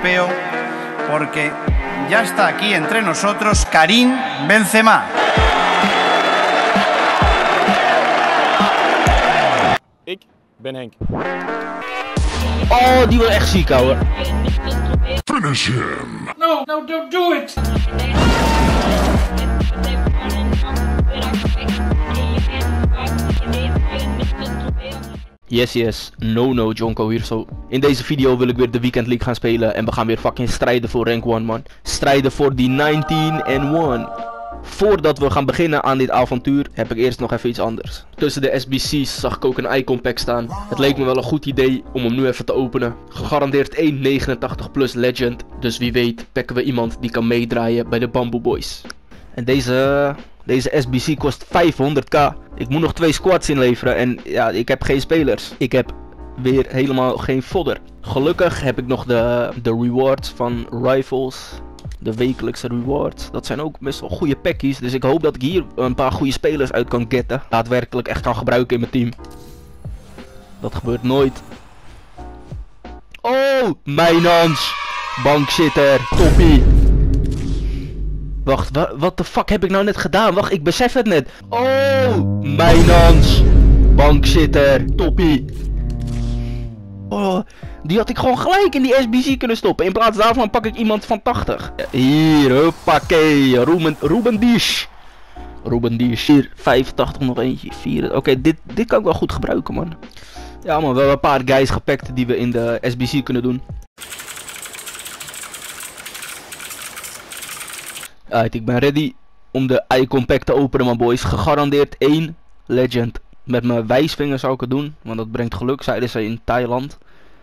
europeo, porque ya está aquí entre nosotros Karim Benzema. Ik ben Henk. Oh, die wil echt ziek, ouwe. Finish him. No, don't do it. Yes, no, Jonko hier zo. In deze video wil ik weer de Weekend League gaan spelen en we gaan weer fucking strijden voor rank 1, man. Strijden voor die 19-1. Voordat we gaan beginnen aan dit avontuur heb ik eerst nog even iets anders. Tussen de SBC's zag ik ook een icon pack staan. Het leek me wel een goed idee om hem nu even te openen. Gegarandeerd 1,89 plus legend. Dus wie weet pakken we iemand die kan meedraaien bij de Bamboo Boys. En deze SBC kost 500k. Ik moet nog 2 squads inleveren en ja, ik heb geen spelers. Ik heb weer helemaal geen fodder. Gelukkig heb ik nog de rewards van Rifles. De wekelijkse rewards. Dat zijn ook best wel goede packies. Dus ik hoop dat ik hier een paar goede spelers uit kan getten. Daadwerkelijk echt kan gebruiken in mijn team. Dat gebeurt nooit. Oh, Mijnans. Bankzitter. Toppie. Wacht, wat de fuck heb ik nou net gedaan? Wacht, ik besef het net. Oh, Mijnans. Bankzitter. Toppie. Oh, die had ik gewoon gelijk in die SBC kunnen stoppen. In plaats daarvan pak ik iemand van 80. Hier, huppakee. Ruben Dish. Hier, 85 nog eentje. 4. Oké, dit kan ik wel goed gebruiken, man. Ja, man, we hebben een paar guys gepakt die we in de SBC kunnen doen. Alright, ik ben ready om de icon pack te openen, man, boys. Gegarandeerd 1 legend. Met mijn wijsvinger zou ik het doen, want dat brengt geluk, zeiden ze in Thailand.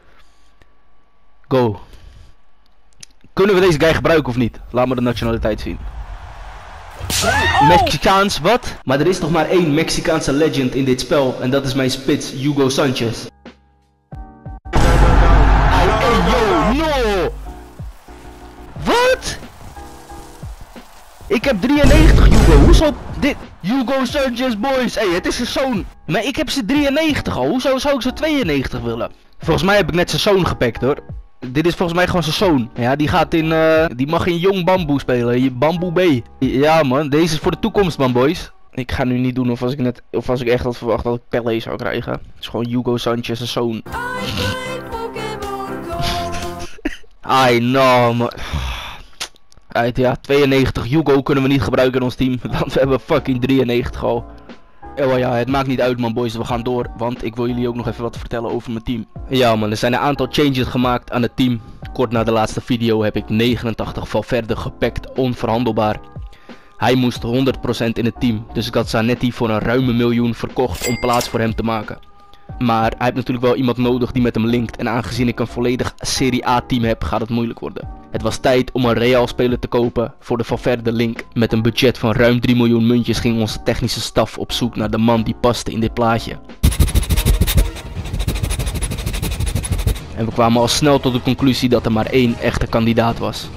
Go. Kunnen we deze guy gebruiken of niet? Laat me de nationaliteit zien. Mexicaans, wat? Maar er is nog maar 1 Mexicaanse legend in dit spel. En dat is mijn spits, Hugo Sanchez. Hey, yo, no! Wat? Ik heb 93, Hugo. Hoezo dit? Hugo Sanchez, boys. Hey, het is zijn zoon. Maar ik heb ze 93 al. Hoezo zou ik ze 92 willen? Volgens mij heb ik net zijn zoon gepakt, hoor. Dit is volgens mij gewoon zijn zoon. Ja, die gaat in, die mag in Jong Bamboe spelen. Bamboe B. Ja, man. Deze is voor de toekomst, man, boys. Ik ga nu niet doen of als ik echt had verwacht dat ik Pelé zou krijgen. Het is gewoon Hugo Sanchez, zijn zoon. Ai, no, man. Ja, 92 Hugo kunnen we niet gebruiken in ons team, want we hebben fucking 93 al. Oh ja, het maakt niet uit, man, boys, we gaan door, want ik wil jullie ook nog even wat vertellen over mijn team. Ja, man, er zijn een aantal changes gemaakt aan het team. Kort na de laatste video heb ik 89 Valverde gepakt, onverhandelbaar. Hij moest 100% in het team, dus ik had Zanetti voor een ruime miljoen verkocht om plaats voor hem te maken. Maar hij heeft natuurlijk wel iemand nodig die met hem linkt en aangezien ik een volledig Serie A team heb, gaat het moeilijk worden. Het was tijd om een Real speler te kopen voor de Valverde link. Met een budget van ruim 3 miljoen muntjes ging onze technische staf op zoek naar de man die paste in dit plaatje. En we kwamen al snel tot de conclusie dat er maar 1 echte kandidaat was.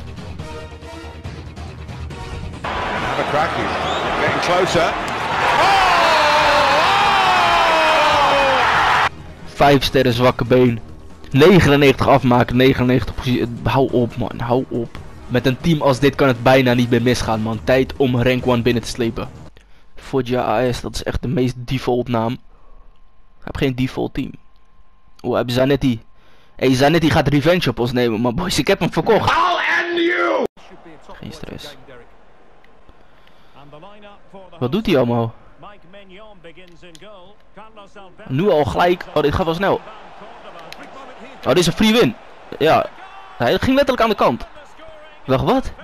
5 sterren zwakke been. 99 afmaken, 99 precies. Hou op, man, hou op. Met een team als dit kan het bijna niet meer misgaan, man. Tijd om rank 1 binnen te slepen. Foggia AS, dat is echt de meest default naam. Ik heb geen default team. Oh, hebben Zanetti. Hey, Zanetti gaat revenge op ons nemen, maar boys, ik heb hem verkocht. Geen stress. Wat doet hij allemaal? Nu al gelijk. Oh, dit gaat wel snel. Oh, dit is een free win. Ja. Hij ging letterlijk aan de kant. Wacht, wat?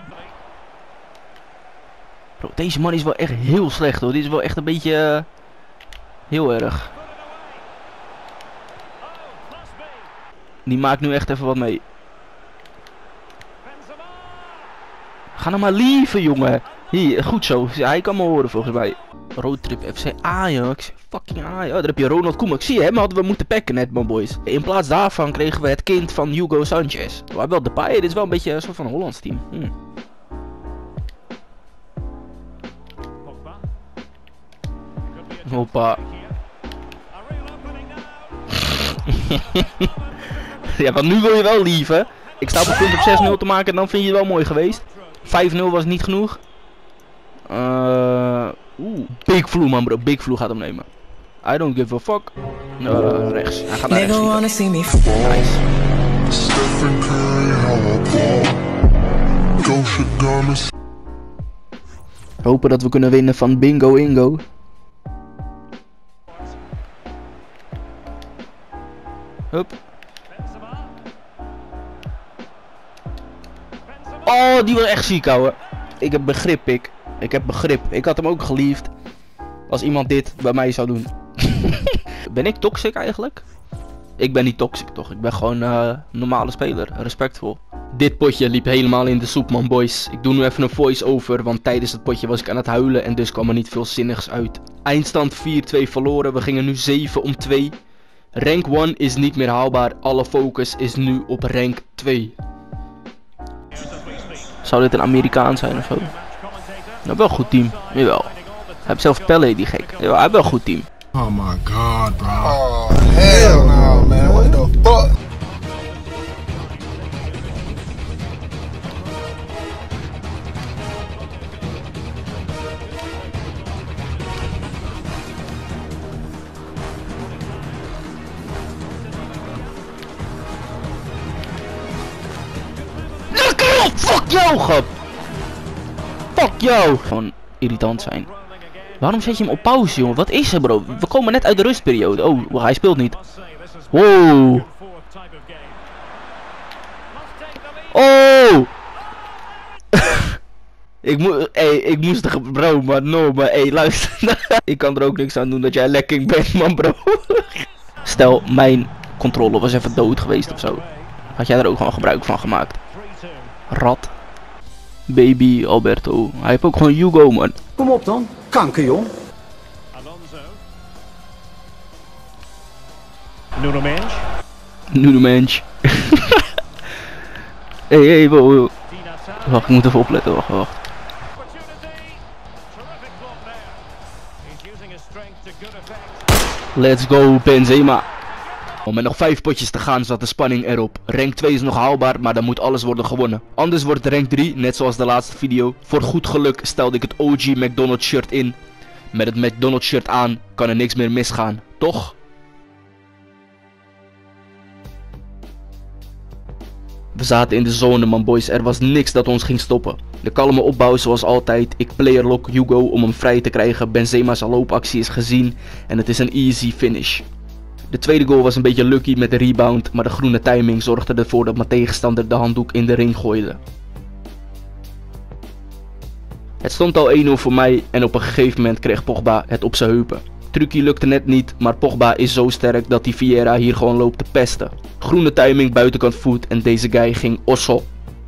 Bro, deze man is wel echt heel slecht, hoor. Dit is wel echt een beetje... heel erg. Die maakt nu echt even wat mee. Ga nou maar lieven, jongen. Hier, goed zo. Hij kan me horen, volgens mij. Roadtrip FC Ajax. Fucking Ajax. Oh, daar heb je Ronald Koeman. Ik zie hem hadden we moeten packen net, man, boys. In plaats daarvan kregen we het kind van Hugo Sanchez. Maar wel Depay. Dit is wel een beetje een soort van Hollands team. Hoppa. Ja, want nu wil je wel lieven. Ik sta op het punt op 6-0 te maken en dan vind je het wel mooi geweest. 5-0 was niet genoeg. Big Flu man bro, Big Flu gaat hem nemen. I don't give a fuck. Rechts, hij gaat naar rechts. Nice. Hopen dat we kunnen winnen van Bingo Ingo. Hup. Oh, die was echt ziek, ouwe. Ik heb begrip, ik heb begrip. Ik had hem ook geliefd. Als iemand dit bij mij zou doen. Ben ik toxic eigenlijk? Ik ben niet toxic toch? Ik ben gewoon een normale speler. Respectvol. Dit potje liep helemaal in de soep, man, boys. Ik doe nu even een voice-over, want tijdens het potje was ik aan het huilen en dus kwam er niet veel zinnigs uit. Eindstand 4-2 verloren. We gingen nu 7-2. Rank 1 is niet meer haalbaar. Alle focus is nu op rank 2. Zou dit een Amerikaan zijn of zo? Nou, wel een goed team. Jawel. Hij heeft zelfs Pelle, die gek. Jawel, hij heeft wel een goed team. Oh my god, bro. Oh, hell no, man. What the fuck? Fuck jou, grap! Fuck jou! Gewoon irritant zijn. Waarom zet je hem op pauze, jongen? Wat is er, bro? We komen net uit de rustperiode. Oh, hij speelt niet. Wow! Oh! ik moest er, bro, maar no, maar luister. Ik kan er ook niks aan doen dat jij lekking bent, man, bro. Stel, mijn controle was even dood geweest of zo. Had jij er ook gewoon gebruik van gemaakt? Rat. Baby Alberto. Hij heeft ook gewoon Hugo, man. Kom op dan, kankerjong. Nuno Mensch. Hey, wow. Wacht, ik moet even opletten, wacht. Let's go, Benzema. Met nog 5 potjes te gaan zat de spanning erop. Rank 2 is nog haalbaar, maar dan moet alles worden gewonnen. Anders wordt rank 3, net zoals de laatste video. Voor goed geluk stelde ik het OG McDonald's shirt in. Met het McDonald's shirt aan kan er niks meer misgaan, toch? We zaten in de zone, man, boys. Er was niks dat ons ging stoppen. De kalme opbouw zoals altijd. Ik playerlock Hugo om hem vrij te krijgen. Benzema's loopactie is gezien en het is een easy finish. De tweede goal was een beetje lucky met de rebound, maar de groene timing zorgde ervoor dat mijn tegenstander de handdoek in de ring gooide. Het stond al 1-0 voor mij en op een gegeven moment kreeg Pogba het op zijn heupen. Truckie lukte net niet, maar Pogba is zo sterk dat die Vieira hier gewoon loopt te pesten. Groene timing, buitenkant voet en deze guy ging osso.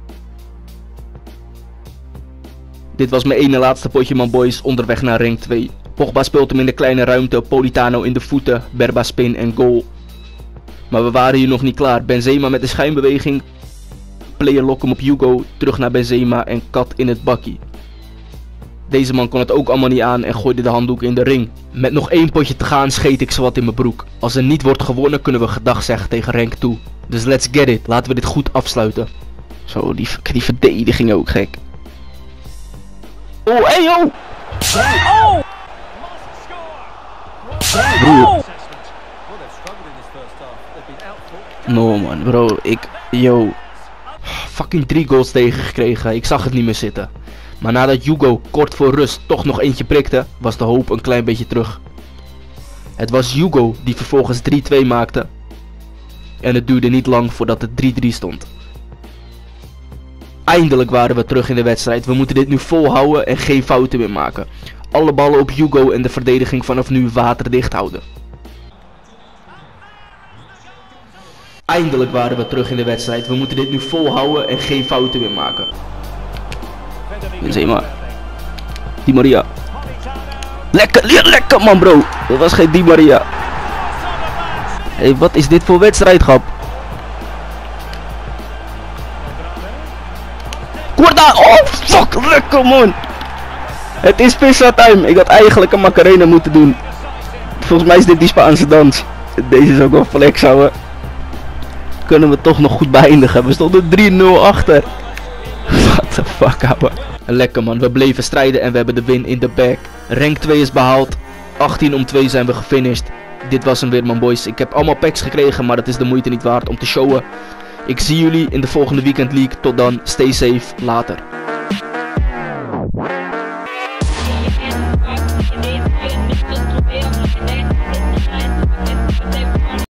Dit was mijn ene laatste potje, man, boys, onderweg naar rank 2. Pogba speelt hem in de kleine ruimte, Politano in de voeten, Berba spin en goal. Maar we waren hier nog niet klaar. Benzema met de schijnbeweging. Player lock hem op Hugo, terug naar Benzema en kat in het bakkie. Deze man kon het ook allemaal niet aan en gooide de handdoek in de ring. Met nog 1 potje te gaan scheet ik zowat in mijn broek. Als er niet wordt gewonnen kunnen we gedag zeggen tegen rank 2. Dus let's get it, laten we dit goed afsluiten. Zo, die verdediging ook gek. Oh, hey yo! Oh! Broer. No man, bro, fucking 3 goals tegengekregen, ik zag het niet meer zitten. Maar nadat Hugo kort voor rust toch nog eentje prikte, was de hoop een klein beetje terug. Het was Hugo die vervolgens 3-2 maakte. En het duurde niet lang voordat het 3-3 stond. Eindelijk waren we terug in de wedstrijd, we moeten dit nu volhouden en geen fouten meer maken. Alle ballen op Hugo en de verdediging vanaf nu waterdicht houden. Eindelijk waren we terug in de wedstrijd. We moeten dit nu volhouden en geen fouten meer maken. Benzema. Di Maria. Lekker man, bro. Dat was geen Di Maria. Hey, wat is dit voor wedstrijd, grap? Korda. Oh, fuck. Lekker, man. Het is pizza time. Ik had eigenlijk een Macarena moeten doen. Volgens mij is dit die Spaanse dans. Deze is ook wel flex, ouwe. kunnen we toch nog goed beëindigen. We stonden 3-0 achter. What the fuck, ouwe. Lekker man, we bleven strijden en we hebben de win in de bag. Rank 2 is behaald. 18-2 zijn we gefinished. Dit was hem weer man boys. Ik heb allemaal packs gekregen, maar het is de moeite niet waard om te showen. Ik zie jullie in de volgende Weekend League. Tot dan, stay safe, later.